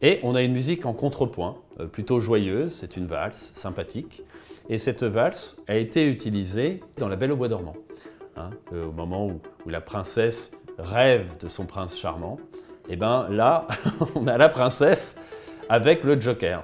Et on a une musique en contrepoint, plutôt joyeuse, c'est une valse, sympathique. Et cette valse a été utilisée dans La Belle au bois dormant, hein, au moment où la princesse rêve de son prince charmant. Et bien là, on a la princesse avec le Joker.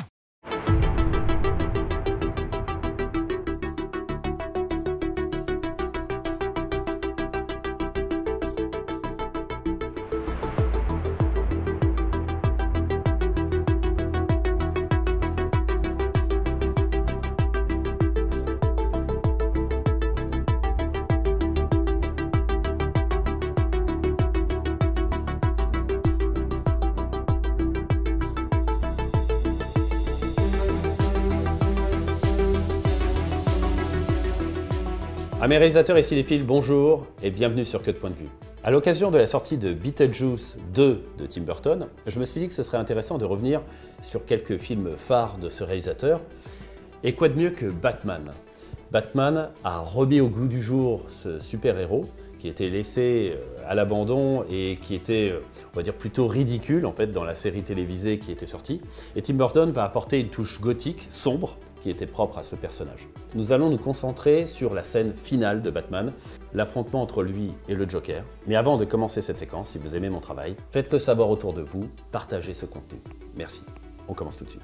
À mes réalisateurs et cinéphiles, bonjour et bienvenue sur Que de point de vue. À l'occasion de la sortie de Beetlejuice 2 de Tim Burton, je me suis dit que ce serait intéressant de revenir sur quelques films phares de ce réalisateur. Et quoi de mieux que Batman? Batman a remis au goût du jour ce super-héros qui était laissé à l'abandon et qui était, on va dire, plutôt ridicule en fait dans la série télévisée qui était sortie. Et Tim Burton va apporter une touche gothique, sombre, qui était propre à ce personnage. Nous allons nous concentrer sur la scène finale de Batman, l'affrontement entre lui et le Joker. Mais avant de commencer cette séquence, si vous aimez mon travail, faites-le savoir autour de vous, partagez ce contenu. Merci. On commence tout de suite.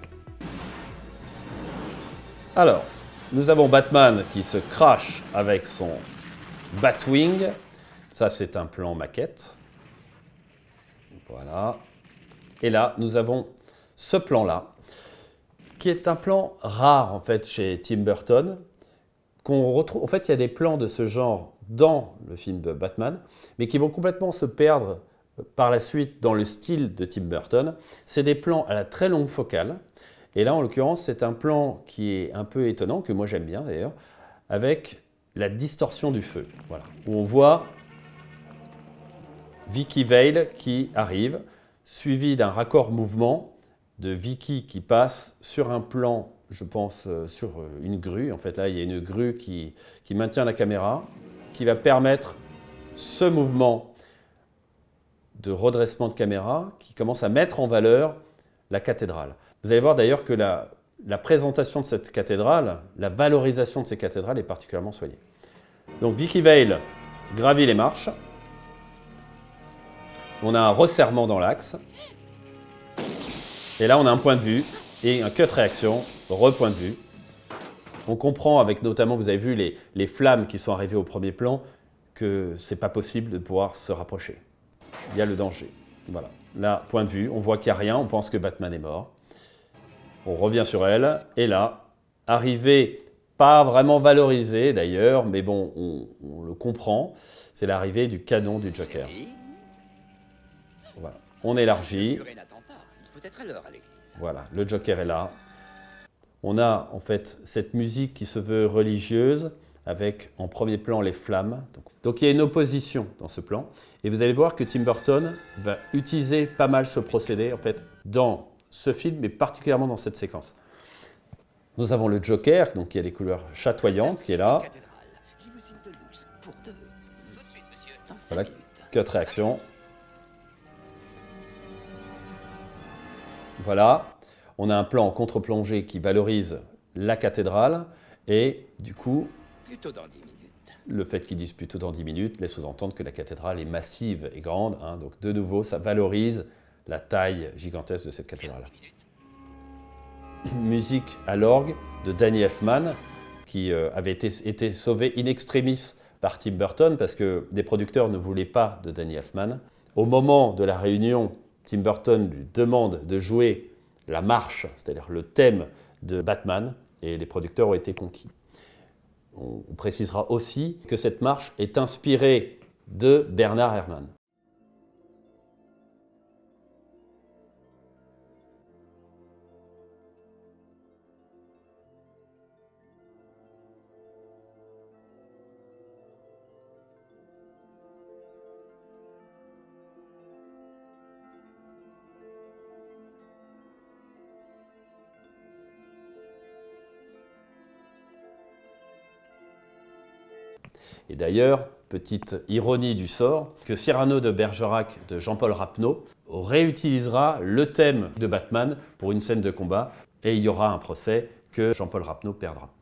Alors, nous avons Batman qui se crache avec son Batwing. Ça, c'est un plan maquette. Voilà. Et là, nous avons ce plan-là, qui est un plan rare en fait chez Tim Burton, qu'on retrouve. En fait, il y a des plans de ce genre dans le film de Batman, mais qui vont complètement se perdre par la suite dans le style de Tim Burton. C'est des plans à la très longue focale, et là en l'occurrence c'est un plan qui est un peu étonnant, que moi j'aime bien d'ailleurs, avec la distorsion du feu, voilà, où on voit Vicky Vale qui arrive, suivi d'un raccord mouvement de Vicky qui passe sur un plan, je pense, sur une grue. En fait, là, il y a une grue qui maintient la caméra, qui va permettre ce mouvement de redressement de caméra qui commence à mettre en valeur la cathédrale. Vous allez voir d'ailleurs que la présentation de cette cathédrale, la valorisation de ces cathédrales est particulièrement soignée. Donc Vicky Vale gravit les marches. On a un resserrement dans l'axe. Et là, on a un point de vue et un cut réaction, repoint de vue. On comprend avec notamment, vous avez vu les flammes qui sont arrivées au premier plan, que c'est pas possible de pouvoir se rapprocher. Il y a le danger. Voilà. Là, point de vue, on voit qu'il n'y a rien, on pense que Batman est mort. On revient sur elle, et là, arrivée, pas vraiment valorisée d'ailleurs, mais bon, on le comprend, c'est l'arrivée du canon du Joker. Voilà. On élargit. Voilà, le Joker est là. On a en fait cette musique qui se veut religieuse avec en premier plan les flammes. Donc il y a une opposition dans ce plan. Et vous allez voir que Tim Burton va utiliser pas mal ce procédé en fait dans ce film, mais particulièrement dans cette séquence. Nous avons le Joker, donc qui a des couleurs chatoyantes, qui est là. Voilà, cut réaction. Voilà, on a un plan en contre-plongée qui valorise la cathédrale et du coup, le fait qu'ils disent plutôt dans 10 minutes laisse sous-entendre que la cathédrale est massive et grande. Hein, donc de nouveau, ça valorise la taille gigantesque de cette cathédrale. Musique à l'orgue de Danny Elfman qui avait été sauvé in extremis par Tim Burton parce que des producteurs ne voulaient pas de Danny Elfman. Au moment de la réunion, Tim Burton lui demande de jouer la marche, c'est-à-dire le thème de Batman, et les producteurs ont été conquis. On précisera aussi que cette marche est inspirée de Bernard Herrmann. Et d'ailleurs, petite ironie du sort, que Cyrano de Bergerac de Jean-Paul Rapneau réutilisera le thème de Batman pour une scène de combat et il y aura un procès que Jean-Paul Rapneau perdra.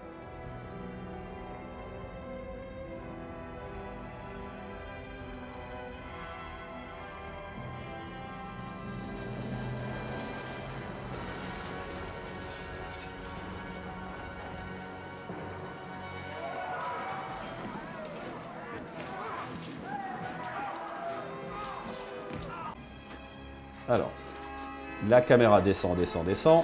Alors, la caméra descend, descend, descend.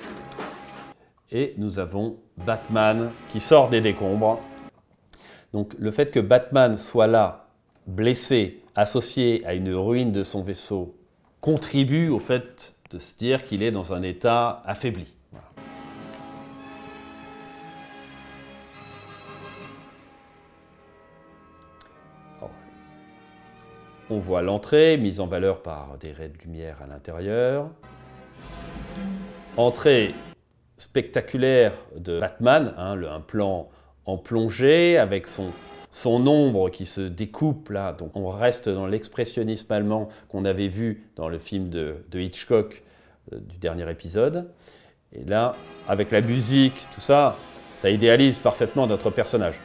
Et nous avons Batman qui sort des décombres. Donc le fait que Batman soit là, blessé, associé à une ruine de son vaisseau, contribue au fait de se dire qu'il est dans un état affaibli. Voilà. On voit l'entrée, mise en valeur par des raies de lumière à l'intérieur. Entrée spectaculaire de Batman, hein, un plan en plongée avec son ombre qui se découpe là. Donc on reste dans l'expressionnisme allemand qu'on avait vu dans le film de Hitchcock du dernier épisode. Et là, avec la musique, tout ça, ça idéalise parfaitement notre personnage.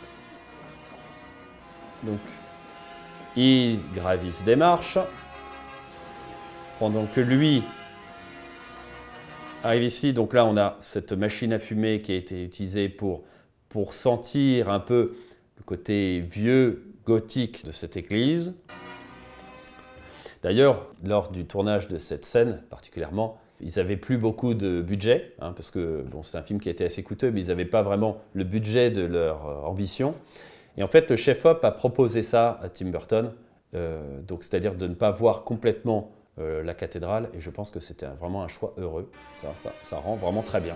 Donc, il gravisse des marches, pendant que lui arrive ici. Donc là, on a cette machine à fumer qui a été utilisée pour sentir un peu le côté vieux, gothique de cette église. D'ailleurs, lors du tournage de cette scène particulièrement, ils n'avaient plus beaucoup de budget, hein, parce que bon, c'est un film qui a été assez coûteux, mais ils n'avaient pas vraiment le budget de leur ambition. Et en fait, le chef-op a proposé ça à Tim Burton, donc c'est-à-dire de ne pas voir complètement la cathédrale, et je pense que c'était vraiment un choix heureux. Ça rend vraiment très bien.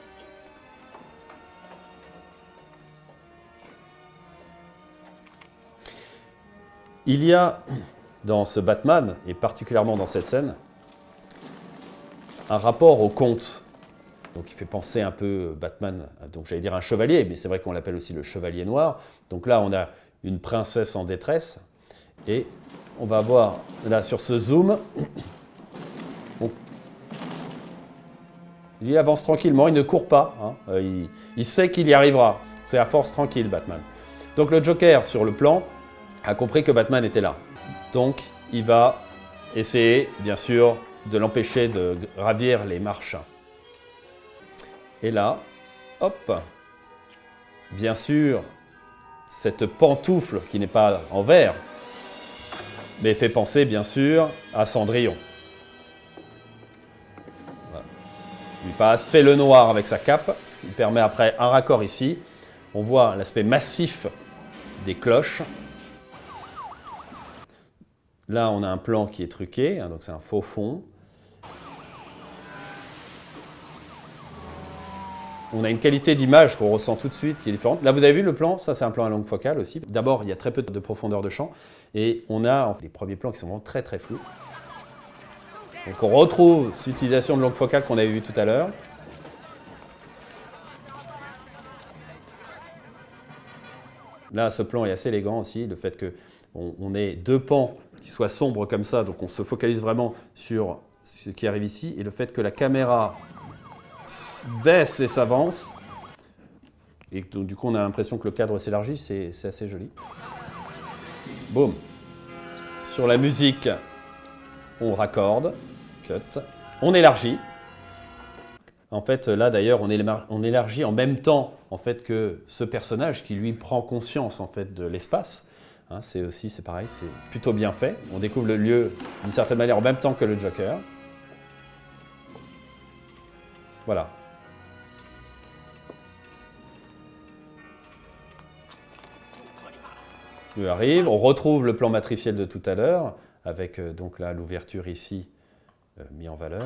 Il y a dans ce Batman, et particulièrement dans cette scène, un rapport au conte. Donc il fait penser un peu Batman, donc j'allais dire un chevalier, mais c'est vrai qu'on l'appelle aussi le chevalier noir. Donc là, on a une princesse en détresse, et on va voir là sur ce zoom, il avance tranquillement, il ne court pas, hein, il sait qu'il y arrivera. C'est à force tranquille, Batman. Donc le Joker, sur le plan, a compris que Batman était là. Donc il va essayer, bien sûr, de l'empêcher de gravir les marches. Et là, hop, bien sûr, cette pantoufle qui n'est pas en verre, mais fait penser bien sûr à Cendrillon. Voilà. Il passe, fait le noir avec sa cape, ce qui permet après un raccord ici. On voit l'aspect massif des cloches. Là, on a un plan qui est truqué, hein, donc c'est un faux fond. On a une qualité d'image qu'on ressent tout de suite qui est différente. Là, vous avez vu le plan, ça c'est un plan à longue focale aussi. D'abord, il y a très peu de profondeur de champ et on a des premiers plans qui sont vraiment très très flous. Donc on retrouve cette utilisation de longue focale qu'on avait vu tout à l'heure. Là, ce plan est assez élégant aussi, le fait qu'on ait deux pans qui soient sombres comme ça, donc on se focalise vraiment sur ce qui arrive ici, et le fait que la caméra baisse et s'avance, et donc, du coup on a l'impression que le cadre s'élargit, c'est assez joli. Boum. Sur la musique, on raccorde, cut, on élargit. En fait, là d'ailleurs, on élargit en même temps en fait, que ce personnage qui lui prend conscience en fait, de l'espace. Hein, c'est pareil, c'est plutôt bien fait. On découvre le lieu d'une certaine manière en même temps que le Joker. Voilà. Il arrive, on retrouve le plan matriciel de tout à l'heure, avec donc là l'ouverture ici mis en valeur.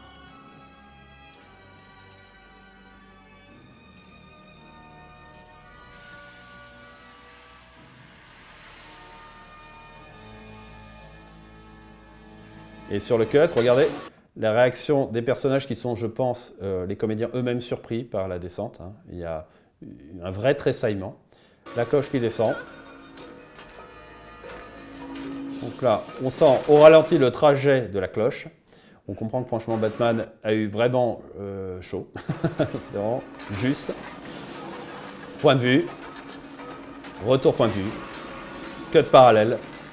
Et sur le cut, regardez la réaction des personnages qui sont, je pense, les comédiens eux-mêmes surpris par la descente. Hein. Il y a un vrai tressaillement. La cloche qui descend. Donc, Donc là, on sent au ralenti le trajet de la cloche. On comprend que franchement Batman a eu vraiment chaud. C'est vraiment juste. Point de vue. Retour point de vue. Cut parallèle.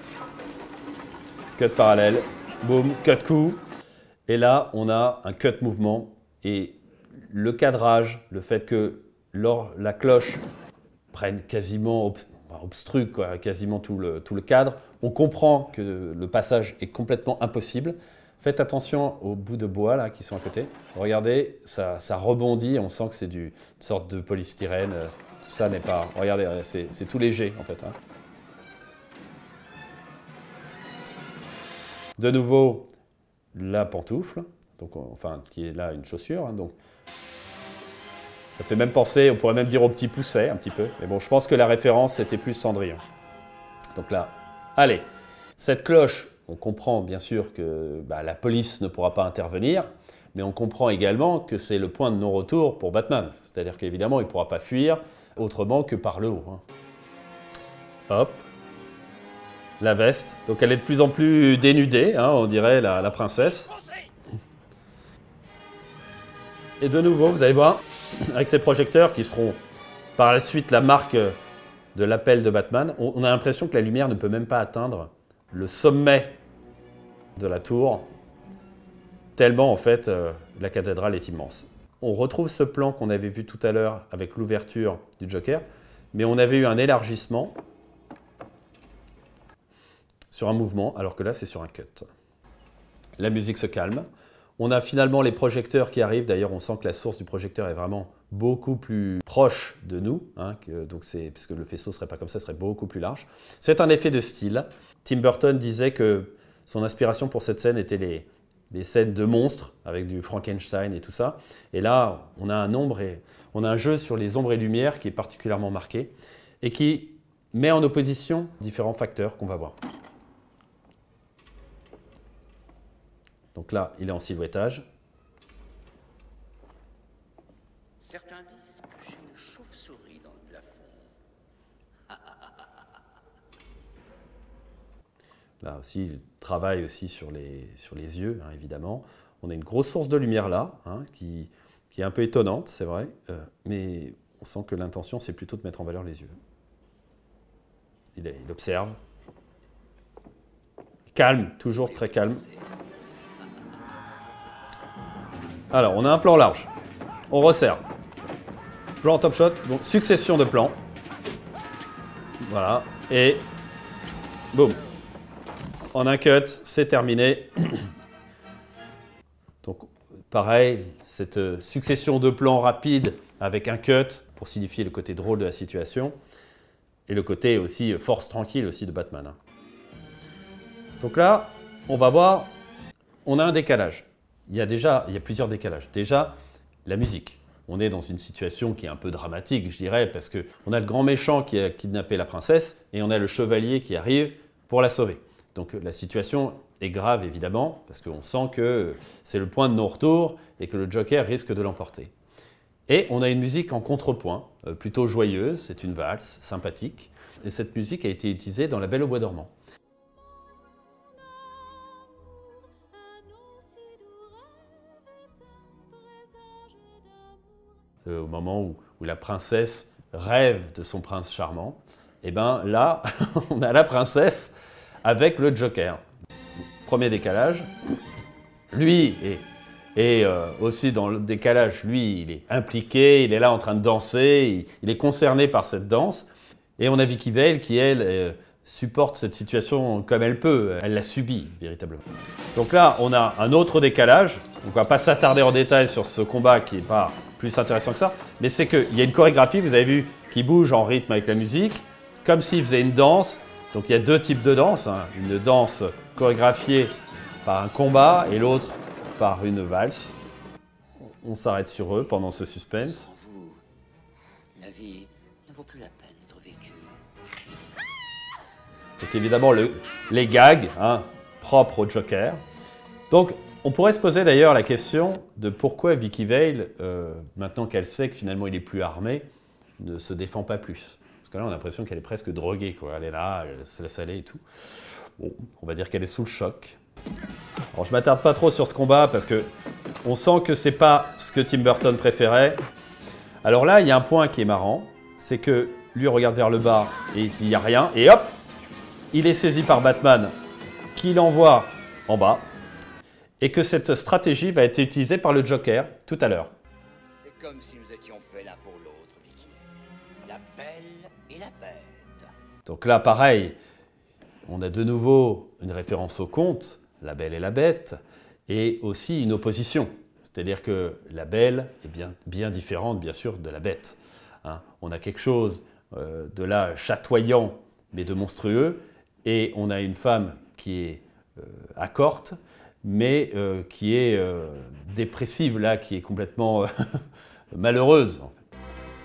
Cut parallèle. Boum, cut coup. Et là, on a un cut mouvement. Et le cadrage, le fait que la cloche prenne quasiment, obstrue quasiment tout le cadre, on comprend que le passage est complètement impossible. Faites attention aux bouts de bois là, qui sont à côté. Regardez, ça rebondit, on sent que c'est une sorte de polystyrène. Tout ça n'est pas... Regardez, c'est tout léger en fait. Hein. De nouveau, la pantoufle, donc, enfin, qui est là une chaussure. Hein, donc, ça fait même penser, on pourrait même dire au petit pousset un petit peu. Mais bon, je pense que la référence, c'était plus Cendrillon. Donc là, allez, cette cloche, on comprend bien sûr que la police ne pourra pas intervenir, mais on comprend également que c'est le point de non-retour pour Batman. C'est-à-dire qu'évidemment, il ne pourra pas fuir autrement que par le haut. Hein. Hop. La veste. Donc elle est de plus en plus dénudée, hein, on dirait la princesse. Et de nouveau, vous allez voir, avec ces projecteurs qui seront par la suite la marque de l'appel de Batman, on a l'impression que la lumière ne peut même pas atteindre le sommet de la tour, tellement en fait la cathédrale est immense. On retrouve ce plan qu'on avait vu tout à l'heure avec l'ouverture du Joker, mais on avait eu un élargissement sur un mouvement, alors que là c'est sur un cut. La musique se calme. On a finalement les projecteurs qui arrivent. D'ailleurs, on sent que la source du projecteur est vraiment beaucoup plus proche de nous. Hein, parce que le faisceau ne serait pas comme ça, serait beaucoup plus large. C'est un effet de style. Tim Burton disait que son inspiration pour cette scène était les scènes de monstres, avec du Frankenstein et tout ça. Et là, on a un jeu sur les ombres et lumières qui est particulièrement marqué et qui met en opposition différents facteurs qu'on va voir. Donc là, il est en silhouettage. Certains disent que j'ai une chauve-souris dans le plafond. Là aussi, il travaille aussi sur les yeux, hein, évidemment. On a une grosse source de lumière là, hein, qui est un peu étonnante, c'est vrai. Mais on sent que l'intention, c'est plutôt de mettre en valeur les yeux. Il observe. Calme, toujours très calme. Alors, on a un plan large. On resserre. Plan top shot, donc succession de plans. Voilà. Et boum. En un cut, c'est terminé. Donc, pareil, cette succession de plans rapides avec un cut pour signifier le côté drôle de la situation. Et le côté aussi force tranquille aussi de Batman. Donc là, on va voir, on a un décalage. Il y a plusieurs décalages. Déjà, la musique. On est dans une situation qui est un peu dramatique, je dirais, parce qu'on a le grand méchant qui a kidnappé la princesse et on a le chevalier qui arrive pour la sauver. Donc la situation est grave, évidemment, parce qu'on sent que c'est le point de non-retour et que le Joker risque de l'emporter. Et on a une musique en contrepoint, plutôt joyeuse, c'est une valse, sympathique. Et cette musique a été utilisée dans La Belle au bois dormant. Au moment où la princesse rêve de son prince charmant, et bien là, on a la princesse avec le Joker. Premier décalage. Lui est aussi dans le décalage, lui, il est impliqué, il est là en train de danser, il est concerné par cette danse. Et on a Vicki Vale qui, elle, supporte cette situation comme elle peut. Elle l'a subie, véritablement. Donc là, on a un autre décalage. On ne va pas s'attarder en détail sur ce combat qui n'est pas plus intéressant que ça. Mais c'est qu'il y a une chorégraphie, vous avez vu, qui bouge en rythme avec la musique, comme s'il faisait une danse. Donc il y a deux types de danse. Hein. Une danse chorégraphiée par un combat et l'autre par une valse. On s'arrête sur eux pendant ce suspense. Sans vous, la vie ne vaut plus la peine d'être vécue. C'est évidemment les gags hein, propres au Joker. Donc, on pourrait se poser d'ailleurs la question de pourquoi Vicki Vale, maintenant qu'elle sait que finalement il est plus armé, ne se défend pas plus. Parce que là, on a l'impression qu'elle est presque droguée, quoi. Elle est là, elle se laisse aller et tout. Bon, on va dire qu'elle est sous le choc. Alors je m'attarde pas trop sur ce combat parce que on sent que c'est pas ce que Tim Burton préférait. Alors là, il y a un point qui est marrant, c'est que lui regarde vers le bas et il n'y a rien, et hop, il est saisi par Batman, qui l'envoie en bas, et que cette stratégie va être utilisée par le Joker tout à l'heure. C'est comme si nous étions faits l'un pour l'autre, Vicky. La belle et la bête. Donc là, pareil, on a de nouveau une référence au conte, La Belle et la Bête, et aussi une opposition. C'est-à-dire que la Belle est bien différente, bien sûr, de la Bête. Hein. On a quelque chose de là chatoyant, mais de monstrueux, et on a une femme qui est accorte, mais qui est dépressive, là, qui est complètement malheureuse. En fait.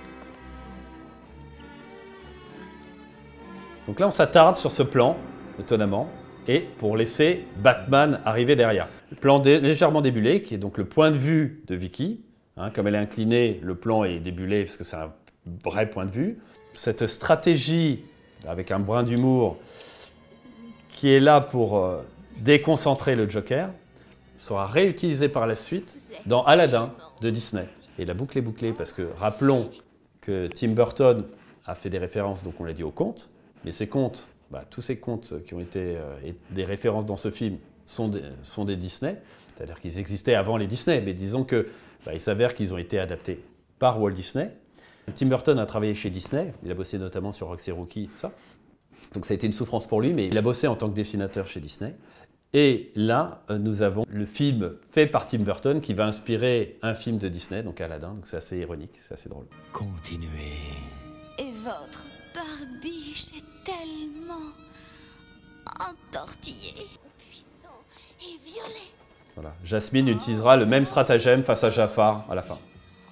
Donc là, on s'attarde sur ce plan, étonnamment, et pour laisser Batman arriver derrière. Le plan légèrement débulé, qui est donc le point de vue de Vicky. Hein, comme elle est inclinée, le plan est débulé parce que c'est un vrai point de vue. Cette stratégie, avec un brin d'humour, qui est là pour déconcentrer le Joker, sera réutilisée par la suite dans Aladdin de Disney. Et la boucle est bouclée parce que rappelons que Tim Burton a fait des références, donc on l'a dit, aux contes, mais ces contes, tous ces contes qui ont été des références dans ce film sont des Disney, c'est-à-dire qu'ils existaient avant les Disney, mais disons que il s'avère qu'ils ont été adaptés par Walt Disney. Tim Burton a travaillé chez Disney, il a bossé notamment sur Roxy Rookie et tout ça, donc ça a été une souffrance pour lui, mais il a bossé en tant que dessinateur chez Disney. Et là, nous avons le film fait par Tim Burton qui va inspirer un film de Disney, donc Aladdin, donc c'est assez ironique, c'est assez drôle. Continuez. Et votre barbiche est tellement entortillé, puissant et violet. Voilà. Jasmine utilisera le même stratagème face à Jafar à la fin.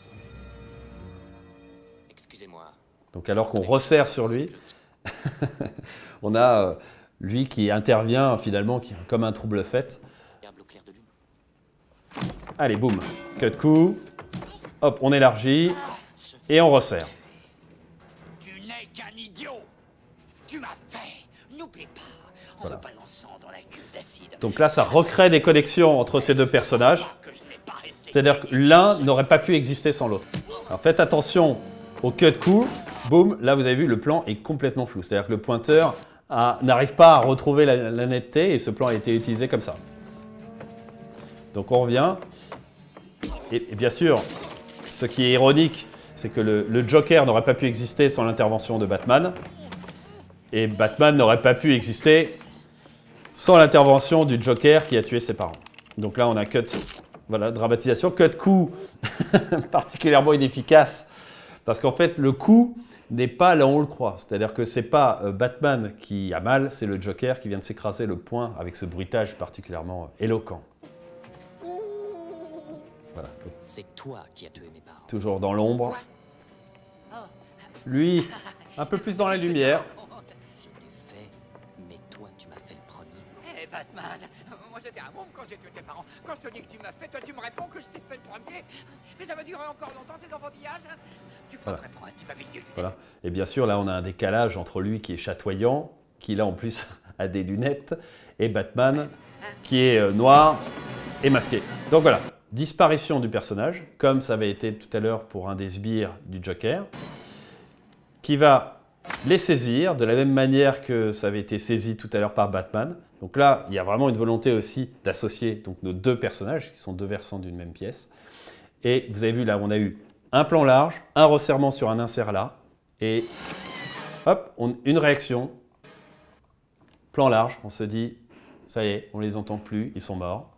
Excusez-moi. Donc alors qu'on resserre sur lui, on a lui qui intervient finalement comme un trouble-fête. Diable au clair de lune. Allez, boum, cut coup, hop, on élargit et on resserre. Tu n'es qu'un idiot. Tu m'as fait. N'oublie pas. En Voilà. me balançant dans la cuve d'acide. Donc là, ça recrée des connexions entre ces deux personnages. Que je n'ai pas laissé. C'est-à-dire que l'un n'aurait pas pu exister sans l'autre. Alors faites attention au cut coup, boum, là vous avez vu, le plan est complètement flou. C'est-à-dire que le pointeur n'arrive pas à retrouver la netteté et ce plan a été utilisé comme ça. Donc on revient. Et bien sûr, ce qui est ironique, c'est que le Joker n'aurait pas pu exister sans l'intervention de Batman. Et Batman n'aurait pas pu exister sans l'intervention du Joker qui a tué ses parents. Donc là, on a cut, voilà, dramatisation, cut coup particulièrement inefficace. Parce qu'en fait, le coup n'est pas là où on le croit. C'est-à-dire que c'est pas Batman qui a mal, c'est le Joker qui vient de s'écraser le poing avec ce bruitage particulièrement éloquent. Voilà. Donc, C'est toi qui as tué mes parents. toujours dans l'ombre. Lui, un peu plus dans la lumière. Je t'ai fait, mais toi tu m'as fait le premier. Hé Batman, moi j'étais un môme quand j'ai tué tes parents. Quand je te dis que tu m'as fait, toi tu me réponds que je t'ai fait le premier. Mais ça va durer encore longtemps ces enfantillages. Tu feras Voilà. répondre un type avec des lunettes. Voilà. Et bien sûr, là, on a un décalage entre lui qui est chatoyant, qui là en plus a des lunettes, et Batman qui est noir et masqué. Donc voilà, disparition du personnage, comme ça avait été tout à l'heure pour un des sbires du Joker, qui va les saisir de la même manière que ça avait été saisi tout à l'heure par Batman. Donc là, il y a vraiment une volonté aussi d'associer donc nos deux personnages, qui sont deux versants d'une même pièce. Et vous avez vu là, on a eu un plan large, un resserrement sur un insert là, et hop, une réaction. Plan large, on se dit, ça y est, on les entend plus, ils sont morts.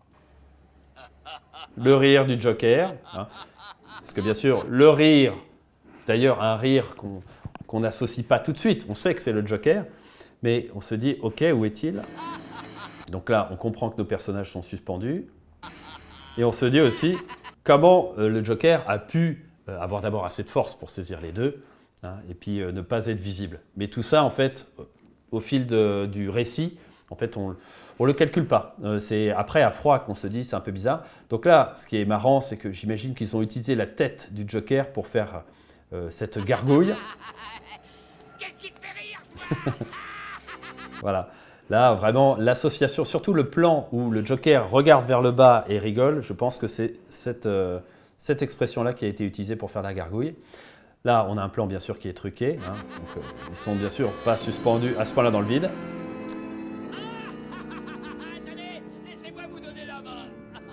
Le rire du Joker, hein, parce que bien sûr, le rire, d'ailleurs un rire qu'on n'associe pas tout de suite, on sait que c'est le Joker, mais on se dit, ok, où est-il? Donc là, on comprend que nos personnages sont suspendus, et on se dit aussi, comment le Joker a pu avoir d'abord assez de force pour saisir les deux, hein, et puis ne pas être visible. Mais tout ça, en fait, au fil du récit, en fait, on ne le calcule pas. C'est après, à froid, qu'on se dit, c'est un peu bizarre. Donc là, ce qui est marrant, c'est que j'imagine qu'ils ont utilisé la tête du Joker pour faire cette gargouille. Qu'est-ce qui te fait rire, toi? Voilà. Là, vraiment, l'association, surtout le plan où le Joker regarde vers le bas et rigole, je pense que c'est cette expression-là qui a été utilisée pour faire la gargouille. Là, on a un plan, bien sûr, qui est truqué. Hein, donc, ils sont bien sûr pas suspendus à ce point-là dans le vide. Attendez, laissez-moi vous donner la main.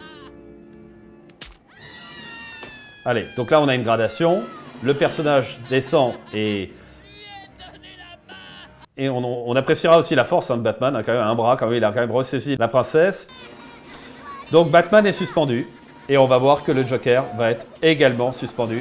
Allez, donc là, on a une gradation. Le personnage descend et on appréciera aussi la force de Batman, hein, quand même un bras, quand même, il a quand même ressaisi la princesse. Donc Batman est suspendu, et on va voir que le Joker va être également suspendu.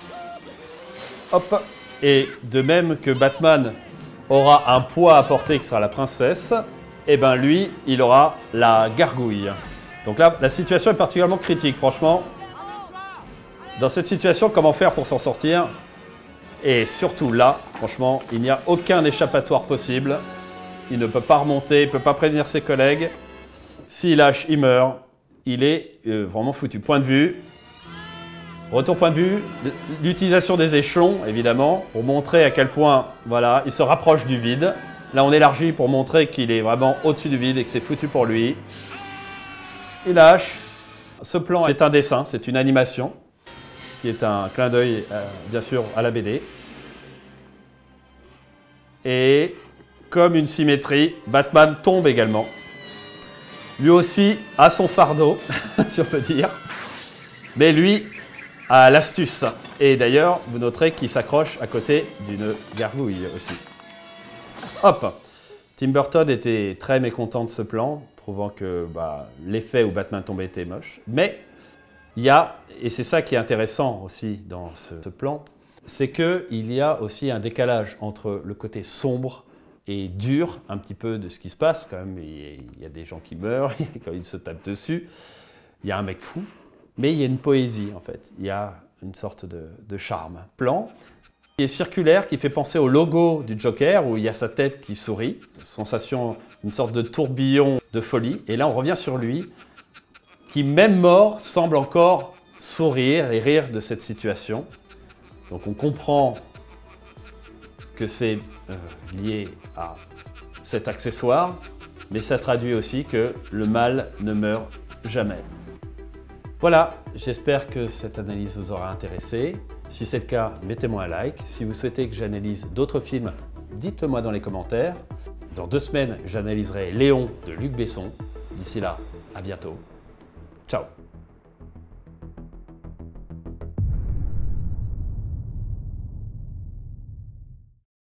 Hop. Et de même que Batman aura un poids à porter qui sera la princesse, et ben lui, il aura la gargouille. Donc là, la situation est particulièrement critique, franchement. Dans cette situation, comment faire pour s'en sortir ? Et surtout là, franchement, il n'y a aucun échappatoire possible. Il ne peut pas remonter, il ne peut pas prévenir ses collègues. S'il lâche, il meurt. Il est vraiment foutu. Point de vue. Retour point de vue. L'utilisation des échelons, évidemment, pour montrer à quel point, voilà, il se rapproche du vide. Là, on élargit pour montrer qu'il est vraiment au-dessus du vide et que c'est foutu pour lui. Il lâche. Ce plan, c'est un dessin, c'est une animation, qui est un clin d'œil, bien sûr, à la BD. Et comme une symétrie, Batman tombe également. Lui aussi a son fardeau, si on peut dire. Mais lui a l'astuce. Et d'ailleurs, vous noterez qu'il s'accroche à côté d'une gargouille aussi. Hop! Tim Burton était très mécontent de ce plan, trouvant que l'effet où Batman tombait était moche. Mais il y a, et c'est ça qui est intéressant aussi dans ce plan, c'est qu'il y a aussi un décalage entre le côté sombre et dur, un petit peu de ce qui se passe. Quand même, il y a des gens qui meurent, quand ils se tapent dessus. Il y a un mec fou, mais il y a une poésie en fait. Il y a une sorte de charme. Plan qui est circulaire, qui fait penser au logo du Joker, où il y a sa tête qui sourit. Sensation, une sorte de tourbillon de folie. Et là, on revient sur lui, qui, même mort, semble encore sourire et rire de cette situation. Donc on comprend que c'est lié à cet accessoire, mais ça traduit aussi que le mal ne meurt jamais. Voilà, j'espère que cette analyse vous aura intéressé. Si c'est le cas, mettez-moi un like. Si vous souhaitez que j'analyse d'autres films, dites-le moi dans les commentaires. Dans 2 semaines, j'analyserai Léon de Luc Besson. D'ici là, à bientôt. Ciao.